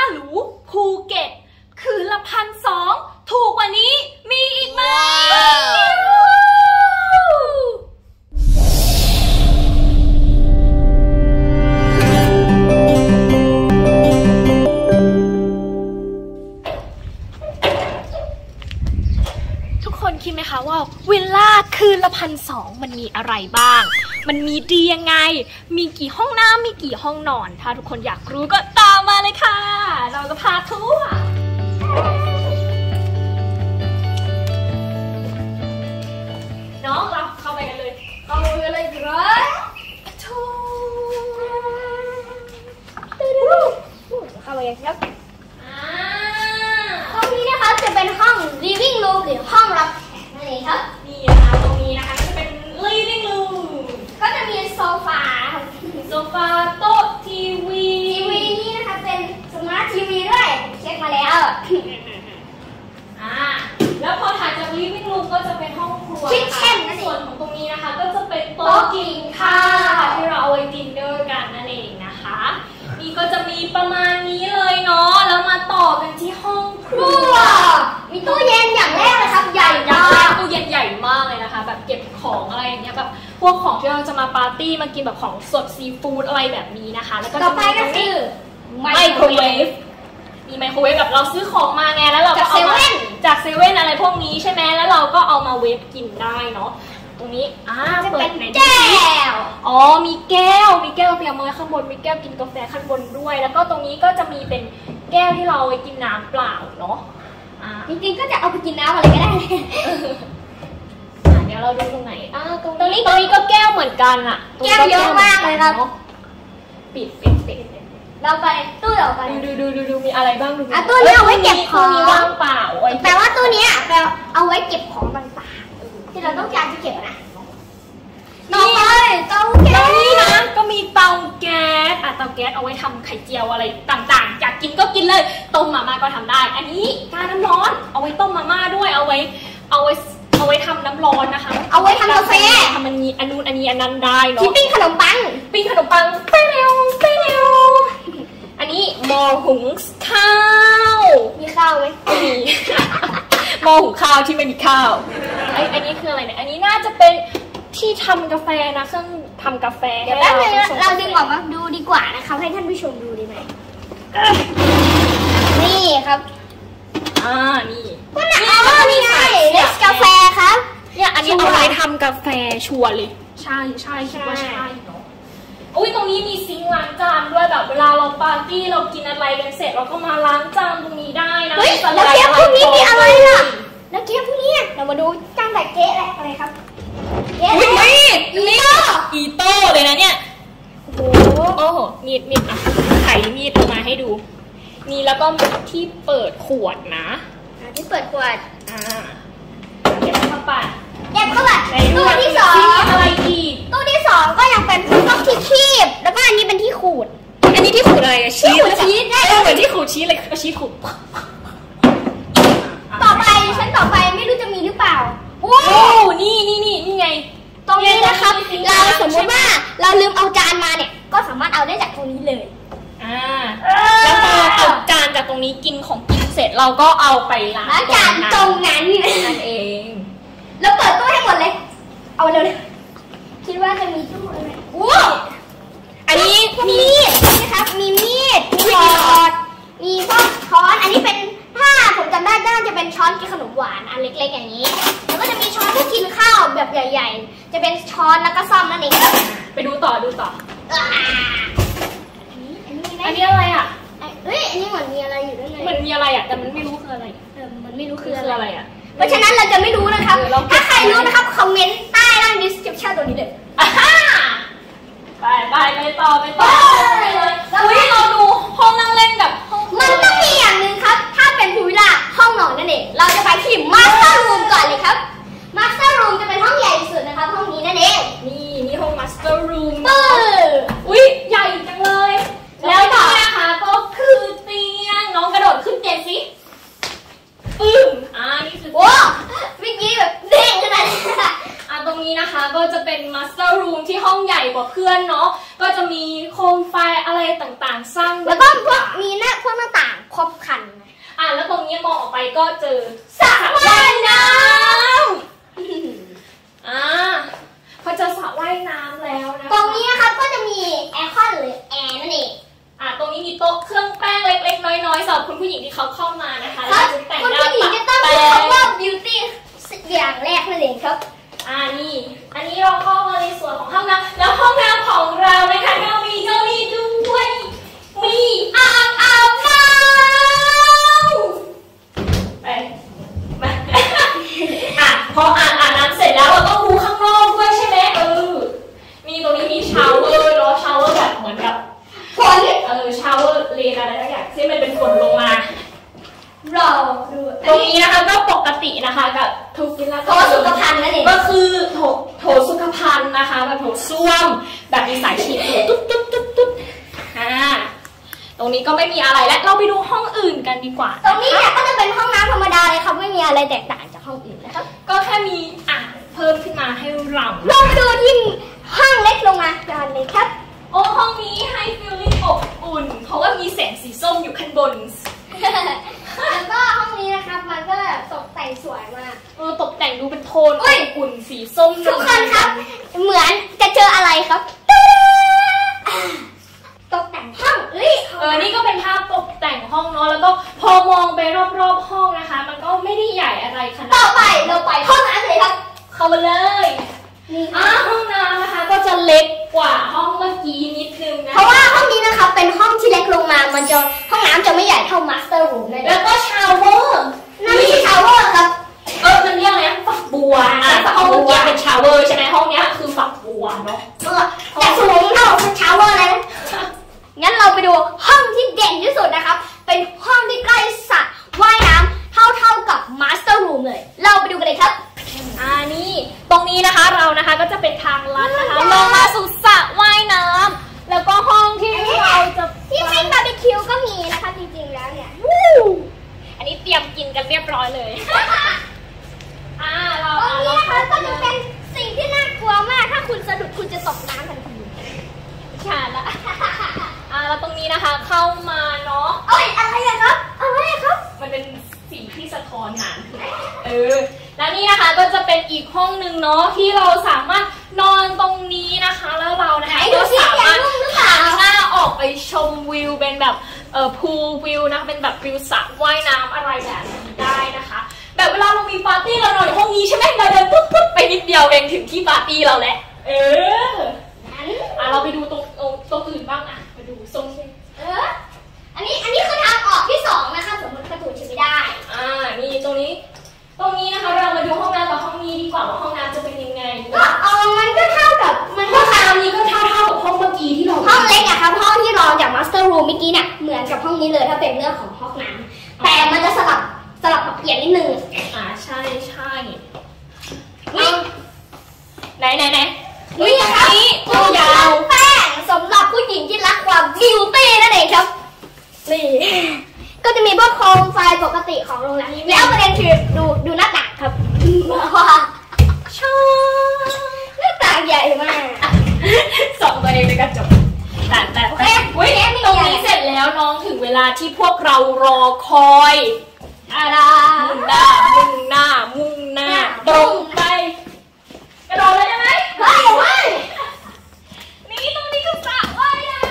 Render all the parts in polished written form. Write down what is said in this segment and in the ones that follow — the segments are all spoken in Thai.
หรูภูเก็ตคืนละ1,200ถูกกว่านี้มีอีกไหมทุกคนคิดไหมคะว่าวิลล่าคืนละ1,200มันมีอะไรบ้างมันมีดียังไงมีกี่ห้องน้ำมีกี่ห้องนอนถ้าทุกคนอยากรู้ก็ตามมาเลยค่ะเราจะพาทัวร์น้องเราเข้าไปกันเลยเข้าไปกันเลยครับเข้าไปกันครับห้องนี้นะคะจะเป็นห้อง living room หรือห้องรับแขกนั่นเองครับนี่นะคะตรงนี้นะคะจะเป็น living room ก็จะมีโซฟาโต๊ะทีวีนี่นะคะเป็นสมาร์ททีวีด้วยเช็คมาแล้วแล้วพอถัดจาก living room ก็จะเป็นห้องครัวส่วนของตรงนี้นะคะก็จะเป็นโต๊ะกินข้าวที่เราเอาไว้ดินเนอร์กันนั่นเองนะคะนี่ก็จะมีประมาณนี้เลยเนาะแล้วมาต่อกันที่ห้องครัวมีตู้เย็นอย่างแรกเลยครับใหญ่มากตู้เย็นใหญ่มากเลยนะคะแบบเก็บของอะไรอย่างเงี้ยแบบพวกของที่เราจะมาปาร์ตี้มากินแบบของสดซีฟู้ดอะไรแบบนี้นะคะแล้วก็ต่อไปก็คือไมโครเวฟมีไมโครเวฟแบบเราซื้อของมาไงแล้วเราก็เอามาจากเซเว่นอะไรพวกนี้ใช่ไหมแล้วเราก็เอามาเวฟกินได้เนาะตรงนี้เปิดแก้วมีแก้วเพียงมือข้างบนมีแก้วกินกาแฟข้างบนด้วยแล้วก็ตรงนี้ก็จะมีเป็นแก้วที่เราไว้กินน้ำเปล่าเนาะจริงๆก็จะเอาไปกินน้ำอะไรก็ได้เดี๋ยวเราดูตรงไหนตรงนี้ก็แก้วเหมือนกันอะแก้วเยอะมากเลยครับปิดเราไปตู้ต่อไปดูมีอะไรบ้างดูตู้นี้เอาไว้เก็บของว่างเปล่าแปลว่าตู้นี้เอาไว้เก็บของต่างๆที่เราต้องการจะเก็บนะต่อไปเตาแก๊สนี่นะก็มีเตาแก๊สเตาแก๊สเอาไว้ทำไข่เจียวอะไรต่างๆอยากกินก็กินเลยต้มมาม่าก็ทำได้อันนี้กาน้ำร้อนเอาไว้ต้มมาม่าด้วยเอาไว้ทำน้ำร้อนนะคะเอาไว้ทำกาแฟทำอันนี้อันนั้นได้เนาะที่ปิ้งขนมปังไปเร็วอันนี้หม้อหุงข้าวมีข้าวไหมมีหม้อหุงข้าวที่ไม่มีข้าวอันนี้คืออะไรเนี่ยอันนี้น่าจะเป็นที่ทำกาแฟนะเครื่องทำกาแฟเดี๋ยวแป๊บนึงเราดึงออกมาดูดีกว่านะคะให้ท่านผู้ชมดูดีไหมนี่ครับนี่นี่ไงเนสกาแฟครับเนี่ยอันนี้เอาไว้ทำกาแฟชัวร์เลยใช่คิดว่าใช่เนาะอุ้ยตรงนี้มีซิงค์ล้างจานด้วยแบบเวลาเราปาร์ตี้เรากินอะไรกันเสร็จเราก็มาล้างจานตรงนี้ได้นะแล้วเค้กพวกนี้มีอะไรล่ะแล้วเค้กพวกนี้เรามาดูจานแต่เค้กอะไรครับอีโต้เลยนะเนี่ยโอ้โหมีดนะไขมีดออกมาให้ดูนี่แล้วก็ที่เปิดขวดนะที่เปิดขวดเก็บเข้าไปตู้ที่สองอะไรอีกตู้ที่สองก็ยังเป็นพวกที่คีบแล้วก็อันนี้เป็นที่ขูดอันนี้ที่ขูดอะไรชีสได้เหมือนที่ขูดชีสเลยชีสขูดต่อไปไม่รู้จะมีหรือเปล่าโอ้นี่ไงตรงนี้นะครับเราสมมติว่าเราลืมเอาจานมาเนี่ยก็สามารถเอาได้จากตรงนี้เลยแล้วพอเอาจานจากตรงนี้กินของกินเสร็จเราก็เอาไปล้างจานตรงนั้นนั่นเองแล้วเปิดตู้ให้หมดเลยเอาเร็วคิดว่าจะมีตู้อะไรอันนี้มีนะครับมีมีดมีหลอดมีพวกช้อนอันนี้เป็นถ้าผมจำได้น่าจะเป็นช้อนกินขนมหวานอันเล็กๆอย่างนี้แล้วก็จะมีช้อนที่กินข้าวแบบใหญ่ๆจะเป็นช้อนแล้วก็ซ่อมนั่นเองไปดูต่ออันนี้อะไรอ่ะอันนี้เหมือนมีอะไรอยู่ด้านในมันมีอะไรอ่ะแต่มันไม่รู้คืออะไรมันไม่รู้คืออะไรอ่ะเพราะฉะนั้นเราจะไม่รู้นะครับถ้าใครรู้นะครับคอมเมนต์ใต้ล่าง description ตัวนี้เลยไปต่อเลยเราดูห้องนั่งเล่นกับมันต้องมีอย่างหนึ่งครับถ้าเป็นภูวิลล่าห้องนอนนั่นเองเราจะไปที่ master room ก่อนเลยครับ master room จะเป็นห้องใหญ่ที่สุดนะครับห้องนี้นั่นเองนี่ห้อง master room ใหญ่จังเลยแล้วนะคะก็คือเตียงน้องกระโดดขึ้นเตียงสินี่คือเมื่อกี้แบบเด้งขนาดนี้ตรงนี้นะคะก็จะเป็น master room ที่ห้องใหญ่กว่าเพื่อนเนาะก็จะมีโคมไฟอะไรต่างๆสร้างแล้วก็พวกก็เจอสระว่ายน้ำพอเจอสระว่ายน้ำแล้วนะตรงนี้นะครับก็จะมีแอร์คอนหรือแอร์นั่นเองตรงนี้มีโต๊ะเครื่องแป้งเล็กๆน้อยๆสำหรับคุณผู้หญิงที่เขาเข้ามานะคะแล้วจะแต่งหน้าคุณผู้หญิงจะต้องมีคำว่า beauty อย่างแรกนั่นเองครับนี่อันนี้เราเข้ามาในส่วนของห้องน้ำแล้วห้องน้ำของเรานะคะก็มีเจ้านี่ด้วยมีอ่างอาบน้ำพออาบน้ำเสร็จแล้วเราต้องดูข้างนอกด้วยใช่ไหมมีตรงนี้มีชาวเวอร์เนาะชาวเวอร์แบบเหมือนกับฝนชาวเวอร์เลนอะไรทั้งอย่างที่มันเป็นฝนลงมาเราดูตรงนี้นะคะก็ปกตินะคะกับทุกที่โถสุขภัณฑ์นั่นเองก็คือโถสุขภัณฑ์นะคะแบบโถส้วมแบบมีสายฉีดตุ๊ดตรงนี้ก็ไม่มีอะไรแล้วเราไปดูห้องอื่นกันดีกว่าตรงนี้เนี่ยก็จะเป็นห้องน้ำธรรมดาเลยครับไม่มีอะไรแตกต่างจากห้องอื่นนะครับก็แค่มีอ่างเพิ่มขึ้นมาให้เราดูที่ห้องเล็กลงมากันเลยครับห้องนี้ให้ฟีลลิ่งอบอุ่นเพราะว่ามีแสงสีส้มอยู่ข้างบนแล้วก็ห้องนี้นะครับมันก็ตกแต่งสวยมากตกแต่งดูเป็นโทนอบอุ่นสีส้มทุกคนครับเหมือนจะเจออะไรครับตกแต่งห้องนี่ก็เป็นภาพตกแต่งห้องเนาะแล้วก็พอมองไปรอบๆห้องนะคะมันก็ไม่ได้ใหญ่อะไรขนาดต่อไปเราไปห้องน้ำเลยครับเข้ามาเลยห้องน้ำนะคะก็จะเล็กกว่าห้องเมื่อกี้นิดนึงนะเพราะว่าห้องนี้นะคะเป็นห้องที่เล็กลงมามันจะห้องน้ำจะไม่ใหญ่เท่ามาสเตอร์รูมเลยแล้วก็ชาวเวอร์นั่นไม่ใช่ชาวเวอร์ครับมันเรียกอะไรฝักบัวห้องเมื่อกี้เป็นชาวเวอร์ใช่ไหมห้องนี้คือฝักบัวเนาะแต่สูงเท่าชาวเวอร์เลยงั้นเราไปดูห้องที่เด่นที่สุดนะครับเป็นห้องที่ใกล้สระว่ายน้ำเท่ากับมาสเตอร์รูมเลยเราไปดูกันเลยครับนี่ตรงนี้นะคะเรานะคะก็จะเป็นทางลัดนะคะลงมาสู่สระว่ายน้ำแล้วก็ห้องที่เราจะที่ให้บาร์บีคิวก็มีนะคะจริงๆแล้วเนี่ยอันนี้เตรียมกินกันเรียบร้อยเลยตรงนี้นะคะก็จะเป็นสิ่งที่น่ากลัวมากถ้าคุณสะดุดคุณจะตกน้ำทันทีใช่ละแล้วตรงนี้นะคะเข้ามาเนาะอะไรครับมันเป็นสิ่งที่สะท้อนหนังแล้วนี่นะคะก็จะเป็นอีกห้องหนึ่งเนาะที่เราสามารถนอนตรงนี้นะคะแล้วเรานะคะก็สามารถหันหน้าออกไปชมวิวเป็นแบบพูลวิวนะเป็นแบบวิวสระว่ายน้ำอะไรแบบนี้ได้นะคะแบบเวลาเรามีปาร์ตี้เรานอนอยู่ห้องนี้ใช่ไหมเราเดินปุ๊บไปนิดเดียวเองถึงที่ปาร์ตี้เราแหละเราไปดูตรงอื่นบ้างไปดูทรงอันนี้คือทางออกที่2นะคะสมมติกระตูนจะไม่ได้นี่ตรงนี้นะคะเรามาดูห้องน้ำกับห้องนี้ดีกว่าว่าห้องน้ำจะเป็นยังไงมันก็เท่ากับห้องน้ำนี้ก็เท่ากับห้องเมื่อกี้ที่เราห้องเล็กอะครับห้องที่รองจากมาสเตอร์รูมเมื่อกี้เนี่ยเหมือนกับห้องนี้เลยถ้าเป็นเรื่องของห้องน้ำแต่มันจะสลับเปลี่ยนนิดนึงใช่ไหนนี่นะครับตัวยาวแป้งสำหรับผู้หญิงที่รักความบิวตี้นั่นเองครับนี่ก็จะมีพวกโคมไฟปกติของโรงแรมแล้วประเด็นคือดูหน้าต่างครับชอบหน้าต่างใหญ่มากส่องตัวเองในกระจกแต่ตรงนี้เสร็จแล้วน้องถึงเวลาที่พวกเรารอคอยมุ่งหน้าตรงไปกระโดดเลยได้ไหมนี่ตรงนี้คือสระว่ายน้ำ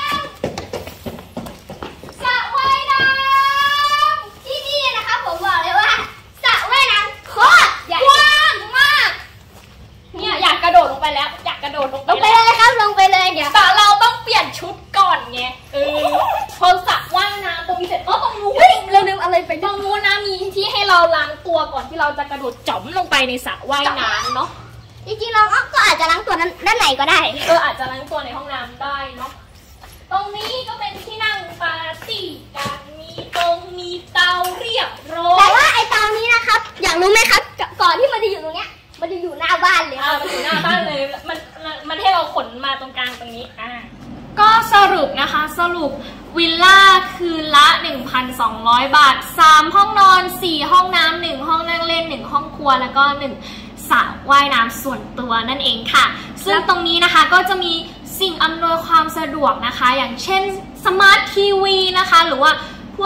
ที่นี่นะคะผมบอกเลยว่าสระว่ายน้ำโคตรใหญ่กว้างมากเนี่ยอยากกระโดดลงไปแล้วลงไปเลยครับลงไปเลยเดี๋ยวแต่เราต้องเปลี่ยนชุดก่อนไงพอสระว่ายน้ำตรงนี้เสร็จตรงนู้นเราลืมอะไรไปตรงนู้นนะมีที่ให้เราล้างตัวก่อนที่เราจะกระโดดจ๋อมลงไปในสระว่ายน้ำเนาะจริงๆเราก็อาจจะล้างตัวด้านไหนก็ได้อาจจะล้างตัวในห้องน้ำได้เนาะตรงนี้ก็เป็นที่นั่งปาร์ตี้กันมีเตาเรียบร้อยแต่ว่าไอเตานี้นะครับอยากรู้ไหมครับก่อนที่มันจะอยู่ตรงเนี้ยมันจะอยู่หน้าบ้านเลยมันอยู่หน้าบ้านเลยมันให้เราขนมาตรงกลางตรงนี้ก็สรุปนะคะวิลล่าคืนละ 1,200 บาท3ห้องนอน4ห้องน้ำ1ห้องนั่งเล่น1ห้องครัวแล้วก็1สระว่ายน้ำส่วนตัวนั่นเองค่ะซึ่งตรงนี้นะคะก็จะมีสิ่งอำนวยความสะดวกนะคะอย่างเช่นสมาร์ททีวีนะคะหรือว่าพวก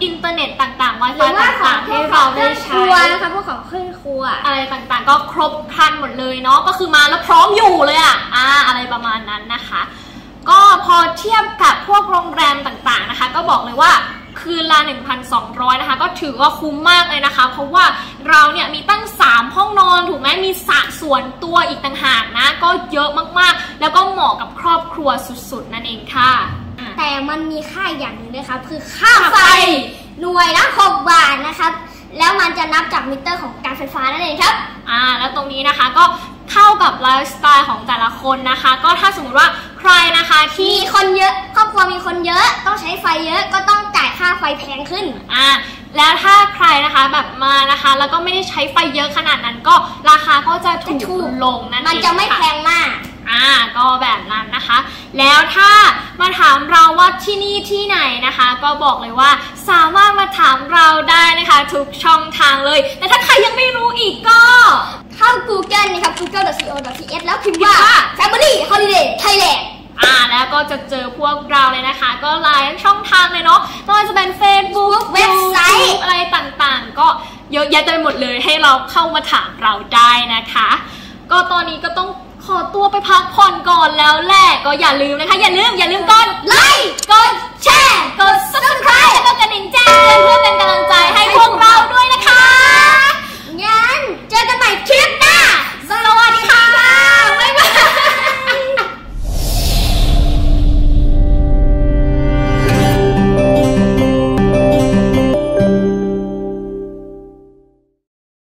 อินเทอร์เน็ตต่างๆ Wi-Fi ต่างๆให้เราได้ใช้นะคะพวกของเครื่องครัวอะไรต่างๆก็ครบครันหมดเลยเนาะก็คือมาแล้วพร้อมอยู่เลยอะไรประมาณนั้นนะคะก็พอเทียบกับพวกโรงแรมต่างๆนะคะก็บอกเลยว่าคืนละ 1,200 นะคะก็ถือว่าคุ้มมากเลยนะคะเพราะว่าเราเนี่ยมีตั้ง3ห้องนอนถูกไหมมีสระส่วนตัวอีกต่างหากนะก็เยอะมากๆแล้วก็เหมาะกับครอบครัวสุดๆนั่นเองค่ะแต่มันมีค่าอย่างหนึ่งด้วยครับคือค่าไฟหน่วยละ6 บาทนะครับแล้วมันจะนับจากมิเตอร์ของการไฟฟ้านั่นเองครับแล้วตรงนี้นะคะก็เข้ากับไลฟ์สไตล์ของแต่ละคนนะคะก็ถ้าสมมติว่าใครนะคะที่มีคนเยอะครอบครัวมีคนเยอะต้องใช้ไฟเยอะก็ต้องจ่ายค่าไฟแพงขึ้นแล้วถ้าใครนะคะแบบมานะคะแล้วก็ไม่ได้ใช้ไฟเยอะขนาดนั้นก็ราคาก็จะถูกลงนั่นเองมันจะไม่แพงมากก็แบบนั้นนะคะแล้วถ้ามาถามเราว่าที่นี่ที่ไหนนะคะก็บอกเลยว่าสามารถมาถามเราได้นะคะทุกช่องทางเลยแต่ถ้าใครยังไม่รู้อีกก็เข้า Google นะครับ google.co.th แล้วพิมพ์ว่า Family Holiday Thailand แล้วก็จะเจอพวกเราเลยนะคะก็หลายช่องทางเลยเนาะไม่ว่าจะเป็น Facebook เว็บไซต์อะไรต่างๆก็เยอะแยะเต็มหมดเลยให้เราเข้ามาถามเราได้นะคะก็ตอนนี้ก็ต้องขอตัวไปพักผ่อนก่อนแล้วแหละก็อย่าลืมนะคะอย่าลืมกดไลค์กดแชร์กด Subscribe แล้วก็กระดิ่งแจ้งเตือนเพื่อ